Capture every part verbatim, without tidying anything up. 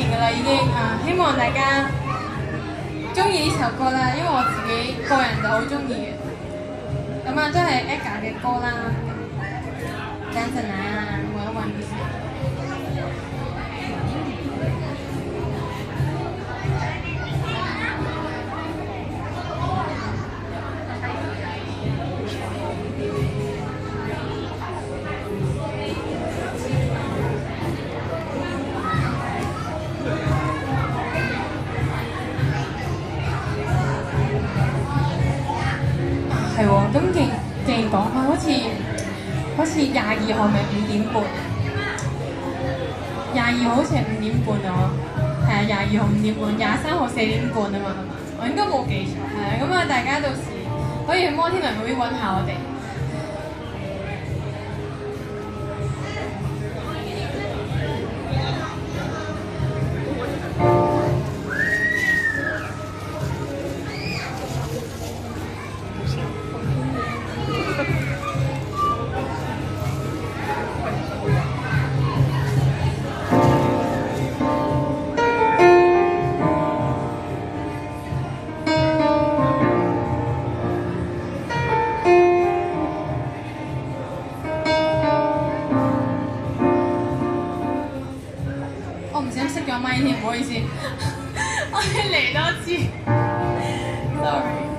㗎啦，已經啊，希望大家中意呢首歌啦，因為我自己個人就好中意嘅。咁啊，都係 Aga 嘅歌啦。等陣啊，我一揾先。係喎，咁既既然講開，好似好似廿二號咪五點半，廿二號好似係五點半啊，係啊，廿二號五點半，廿三號四點半啊嘛，係嘛？我應該冇記錯，係啊，咁啊，大家到時可以去摩天輪嗰邊揾下我哋。我唔小心熄咗咪添，唔好意思，我哋嚟多次，sorry。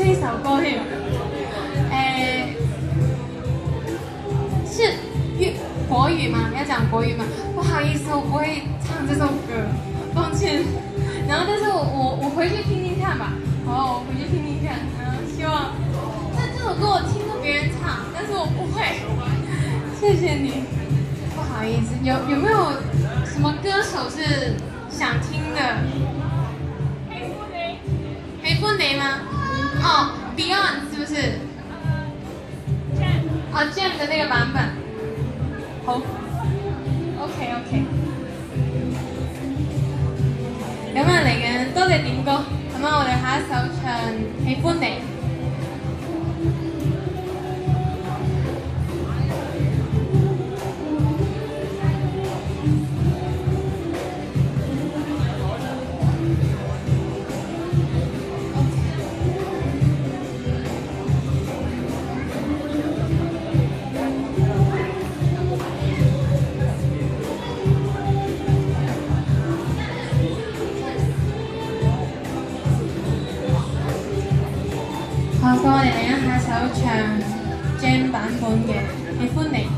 这首歌添。誒、是粵國語嗎？要講國語嗎？不好意思，我不會唱這首歌，抱歉。然後，但是我我我回去聽聽看吧。好，我回去聽聽看。嗯，希望。但這首歌我聽過別人唱，但是我不會。謝謝你。不好意思，有有沒有什麼歌手是想聽的？黑布雷。黑布雷嗎？哦 ，Beyond 是不是？哦 ，Jam 的那個版本。好。OK OK。咁啊嚟緊，多謝點歌。咁啊，我哋下一首唱《喜歡你》。好，咁我哋嚟緊下首唱 Jam 版本嘅《喜歡你》。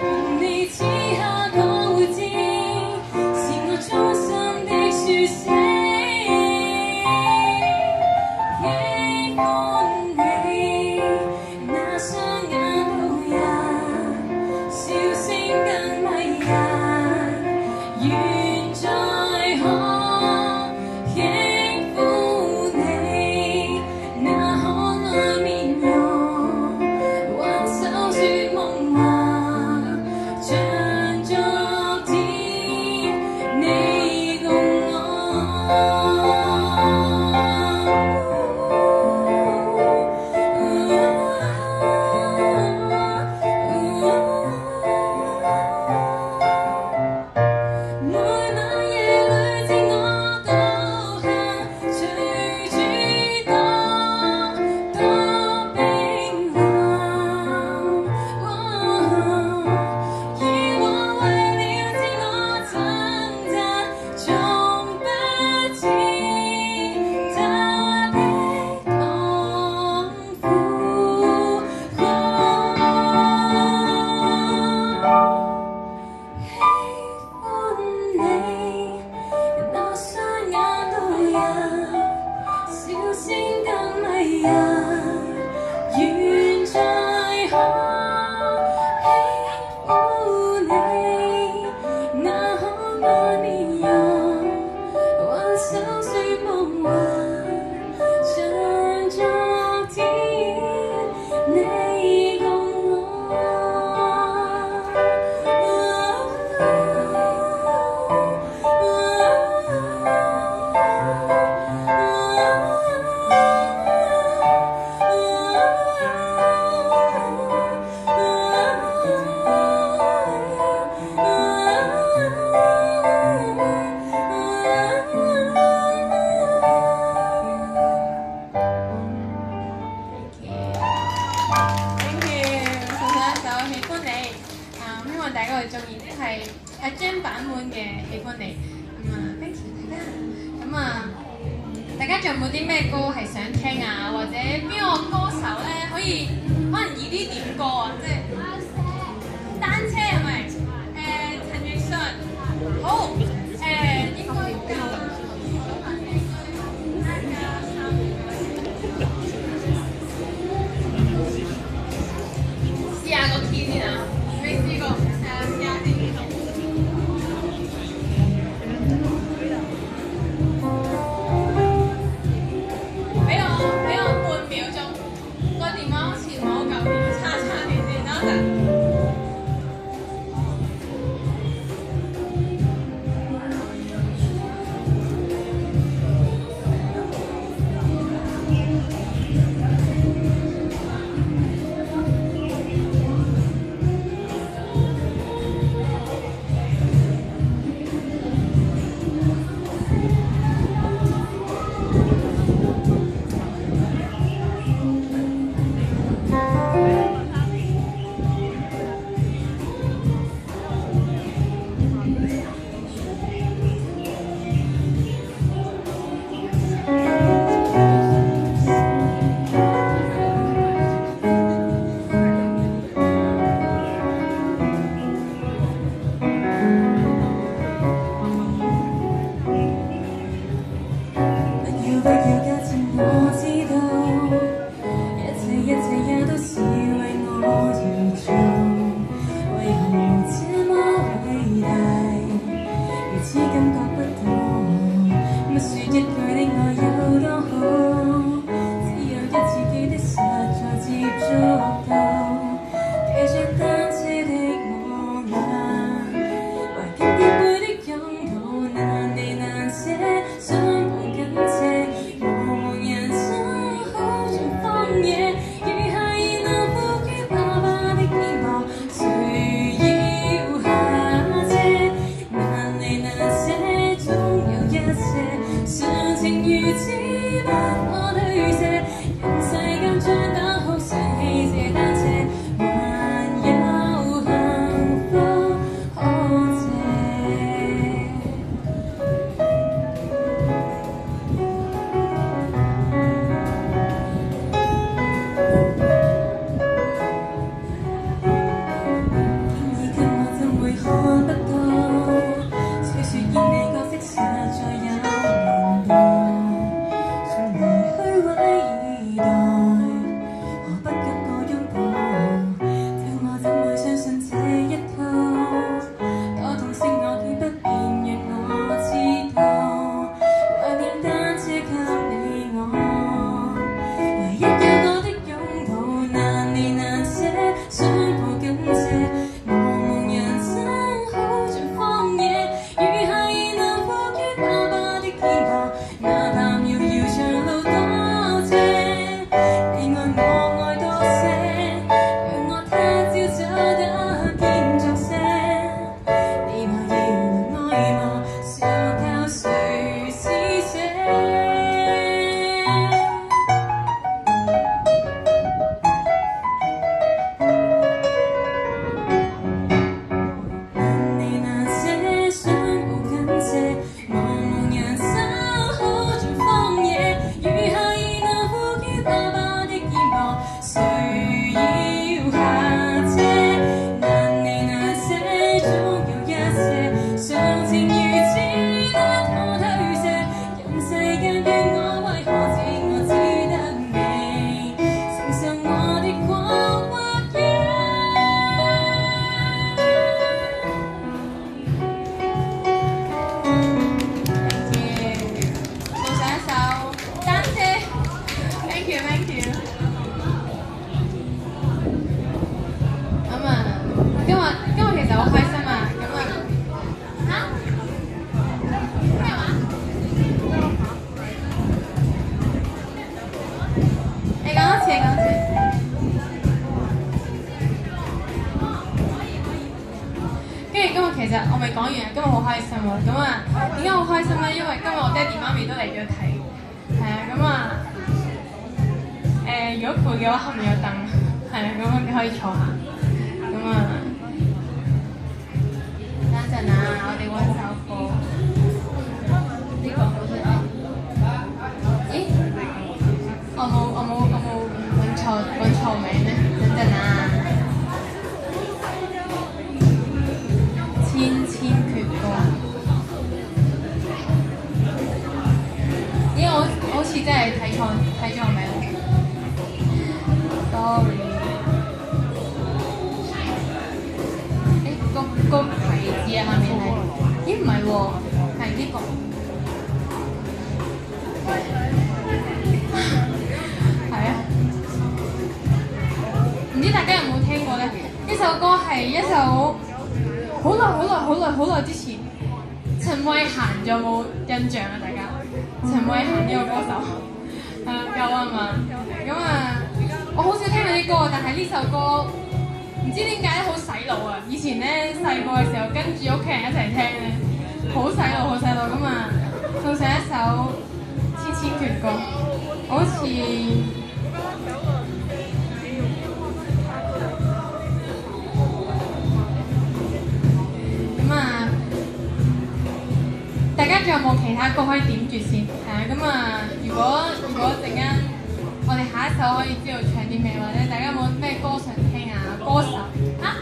是我衷心的說聲。 仲有冇啲咩歌係想聽啊？或者邊個歌手咧可以可能易啲點歌啊？即係單車係咪？誒陳奕迅，好誒應該教試下個 key 先啊，未試過，係啊試下先。 其實我未講完，今日好開心喎。咁啊，點解好開心咧？因為今日我爹哋媽咪都嚟咗睇，係啊，咁啊，誒，如果攰嘅話，後面有凳，係啊，咁你可以坐下。咁啊，等陣啊，我哋揾首歌，呢個好似啊，咦？ 似真係睇錯睇錯名，sorry。誒個個牌子啊，下面係，咦唔係喎，係呢個。係啊，唔知大家有冇聽過咧？呢首歌係一首好耐好耐好耐好耐之前。陳慧嫻有冇印象啊？大家陳慧嫻呢個歌手，係啊有啊嘛。咁啊，我好少聽佢啲歌，但係呢首歌唔知點解咧好洗腦啊！以前咧細個嘅時候跟住屋企人一齊聽咧，好洗腦好洗腦咁啊！送上一首千千闕歌，好似咁啊！大家仲有冇其他歌可以點住先？係啊，咁啊，如果如果陣間我哋下一首可以知道唱啲咩，或者大家有冇咩歌想聽啊？歌手啊？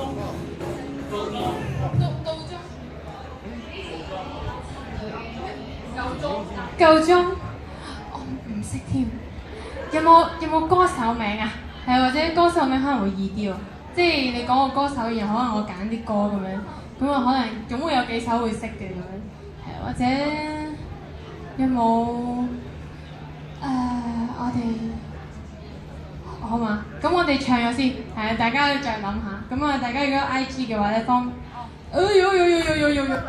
夠鐘？夠鐘？我唔識添。有冇有冇歌手名啊？係或者歌手名可能會易啲喎。即係你講個歌手，然後可能我揀啲歌咁樣，咁啊可能總會有幾首會識嘅咁樣。或者有冇誒、呃、我哋好嘛？咁我哋唱咗先，係啊，大家再諗下。咁啊，大家如果 I G 嘅話咧，方，哎呦呦呦呦呦呦呦！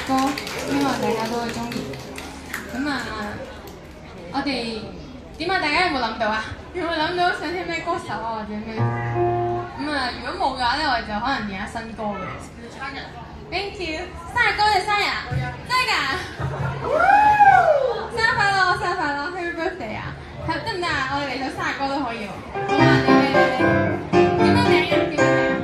歌，希望大家都會中意。咁啊，我哋點啊？大家有冇諗到啊？有冇諗到想聽咩歌手啊，或者咩？咁啊，如果冇嘅話咧，我哋就可能練下新歌嘅。Thank you， 生日歌定生日？真係㗎！生日快樂，生日快樂 ，Happy Birthday 啊！得唔得啊？我哋嚟首生日歌都可以喎。好啊，你你你點樣名啊？點樣名啊？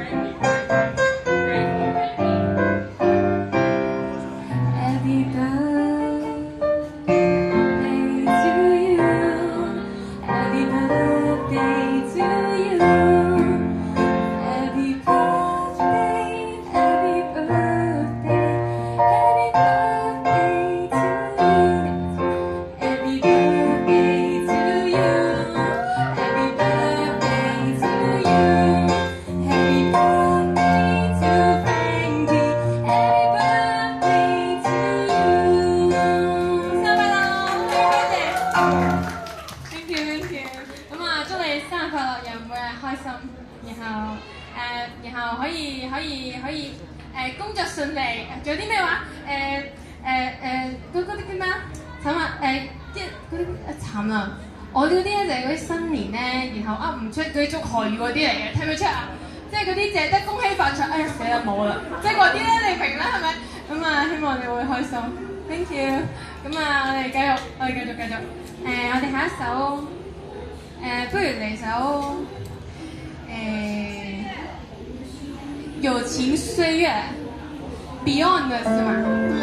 出嗰啲祝賀語嗰啲嚟嘅，聽唔聽出啊？即係嗰啲淨係得恭喜發財，哎呀死啦冇啦！即係嗰啲咧，你明啦係咪？咁啊，希望你會開心。Thank you。咁啊，我哋繼續，我哋繼續繼續。誒、呃，我哋下一首誒、呃，不如嚟首誒、呃《友情歲月》Beyond 嘅是嘛？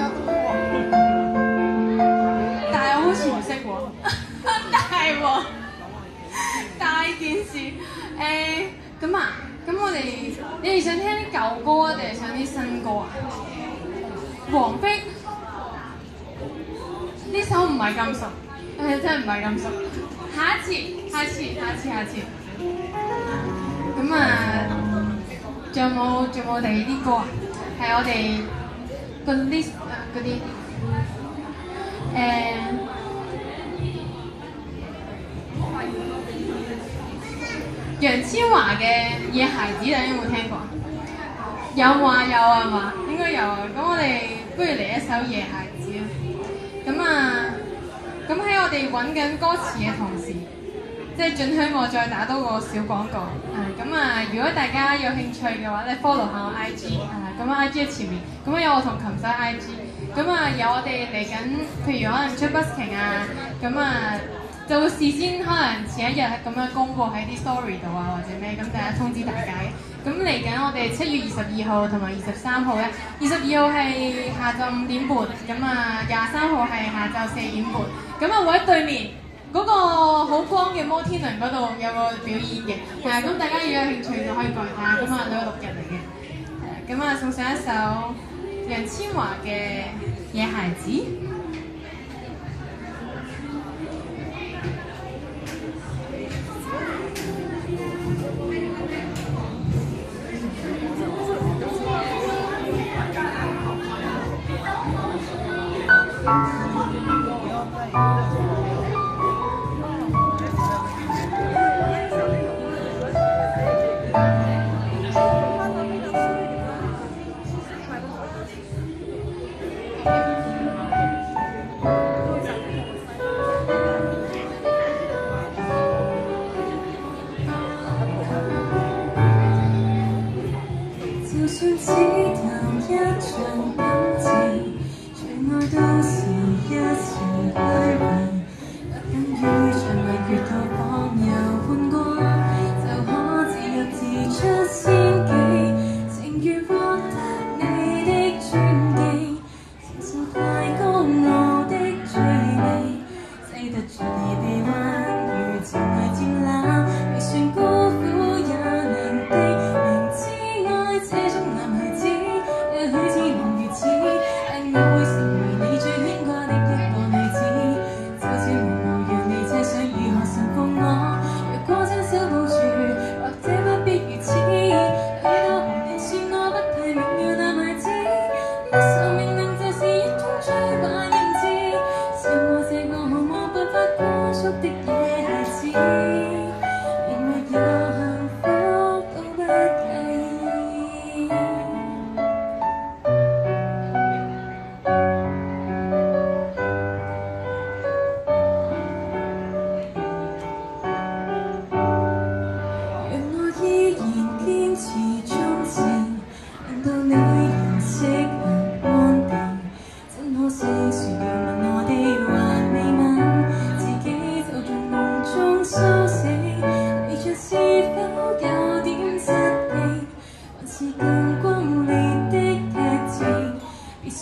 但係我好似唔識喎，大喎。大件事，誒咁啊，咁我哋你哋想聽啲舊歌啊，定係想啲新歌啊？王菲呢首唔係咁熟，誒真係唔係咁熟。下一次，下一次，下一次，下一次。咁啊，仲有冇仲有冇第二啲歌啊？係我哋個 list 嗰啲誒。楊千嬅嘅《野孩子》，大家有冇聽過？有啊有啊嘛，應該有啊。咁我哋不如嚟一首《野孩子》啊。咁啊，咁喺我哋揾緊歌詞嘅同時，即係準許我再打多個小廣告。啊，咁啊，如果大家有興趣嘅話咧 ，follow 下我 I G 啊，咁啊 I G 喺前面，咁啊有我同琴仔 I G，咁啊有我哋嚟緊，譬如可能出 busking 啊，咁啊。就會事先可能前一日咁樣公佈喺啲 story 度啊，或者咩咁，大家通知大家嘅。咁嚟緊我哋七月二十二號同埋二十三號咧，二十二號係下晝五點半，咁啊廿三號係下晝四點半。咁啊會喺對面嗰、那個好光嘅摩天輪嗰度有個表演嘅，係啊，咁大家如果有興趣就可以過嚟睇下。咁啊都係六日嚟嘅，咁啊送上一首楊千嬅嘅《野孩子》。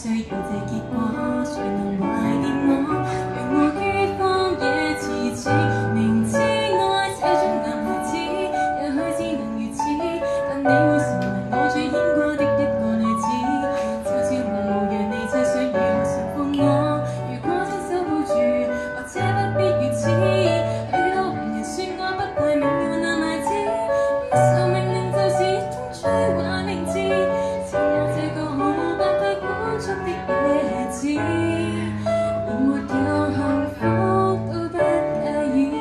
需要這結果，誰能懷念我？讓我於荒野遲遲，明知愛這種男孩子，也許只能如此，但你會成為我最牽掛的一個女子。朝朝暮暮讓你猜想如何馴服我，如果親手抱住，或者不必如此。許多人說我不太明了男孩子，不受命令就是一種最壞名字。只有這個好辦法管束的野子，連沒有幸福都不介意。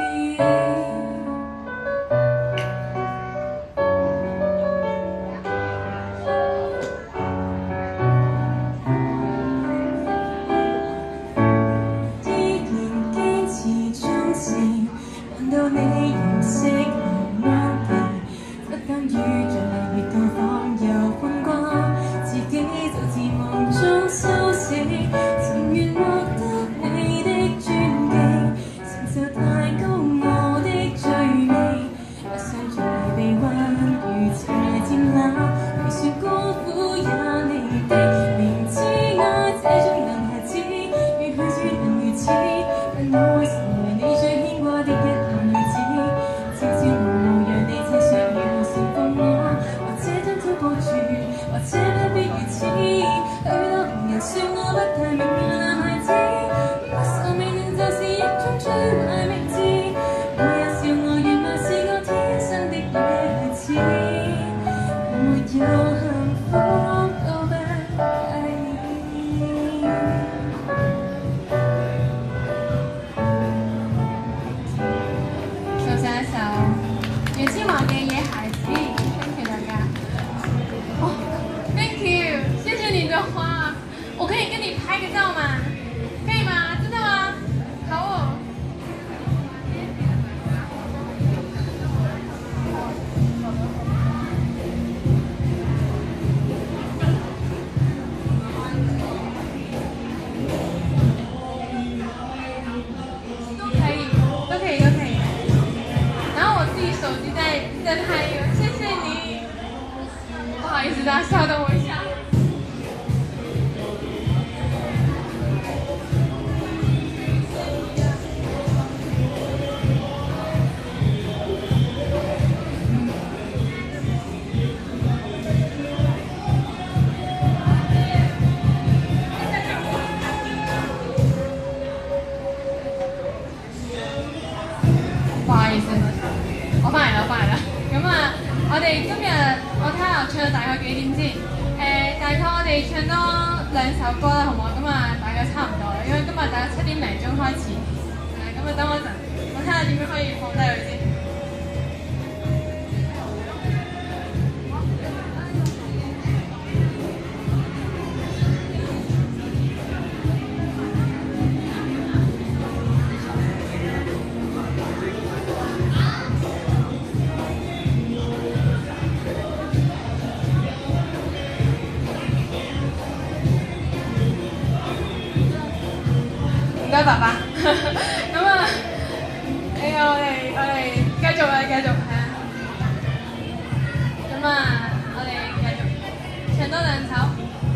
依然堅持忠誠，難道你仍識無安慰？不等於着你越到訪又風光，自己就自夢中蘇醒。曾願獲得你的尊敬，承受太高我的罪名，不想像你被困如情愛漸冷，被說孤苦也離地。明知愛這種男孩子，也許只能如此，但我會成為你最牽掛的一個女子。朝朝暮暮讓你猜想如何馴服我，或者親手抱住，或者不必如此。許多人說我不太明了男孩子，不受命令就是一種最壞名字。我也笑我原來是個天生的野孩子，沒有幸福都不介意。 送上一首楊千嬅嘅《野孩子》，thank you大家。哦，thank you，謝謝你的花，我可以跟你拍個照嗎？可以嗎？真的嗎？好哦。都可以，都可以，都可以。然後我自己手機在在拍一個，謝謝你。不好意思，大家稍等我一下。不好意思，我翻嚟啦，我翻嚟啦。咁啊，我哋今日我睇下唱到大概幾點先？誒、大概我哋唱多兩首歌啦，好唔好？咁啊，大概差唔多啦，因為今日大概七點零鐘開始。誒、咁啊，等我陣，我睇下點樣可以放低佢先。唔該，爸爸。咁啊，誒，我哋我哋繼續啊，繼續係啊。咁啊，我哋繼續唱多兩首。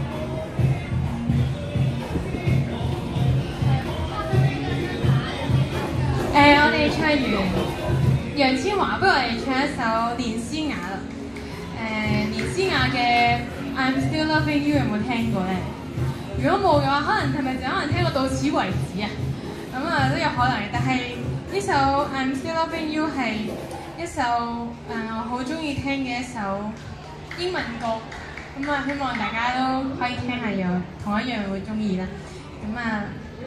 誒、我哋唱完楊千嬅，不如我哋唱一首連詩雅啦。誒、連詩雅嘅《I'm Still Loving You》有冇聽過咧？如果冇嘅話，可能係咪就可能聽過到此為止啊？咁啊都有可能嘅，但係呢首《I'm Still Loving You》係一首誒、我好中意聽嘅一首英文歌，咁啊希望大家都可以聽下，又同一樣會中意啦。咁啊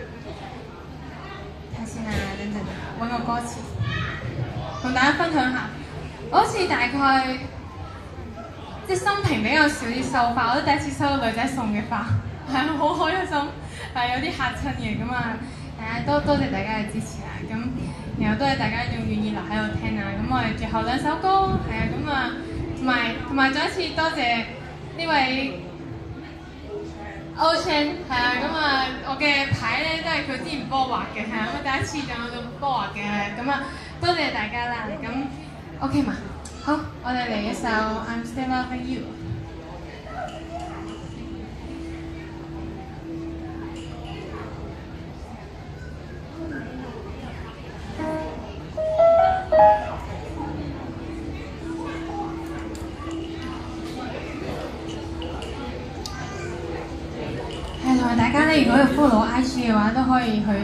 睇下先啊，等陣揾個歌詞同大家分享下。我好似大概即係心情比較少啲收花，我都第一次收到女仔送嘅花。係啊，好開心，係有啲嚇親嘅咁啊！誒，多多謝大家嘅支持啊！咁然後多謝大家仲願意留喺度聽啊！咁我哋最後兩首歌係啊，咁啊，同埋同埋再一次多謝呢位 Ocean 係啊，咁啊，我嘅牌咧都係佢之前幫我畫嘅，係啊，咁第一次仲有咁幫我畫嘅，咁啊，多謝大家啦！咁 OK 嘛？好，我哋嚟一首 I'm Still Loving You。 埋大家咧，如果要 follow 我 I G 嘅話，都可以去。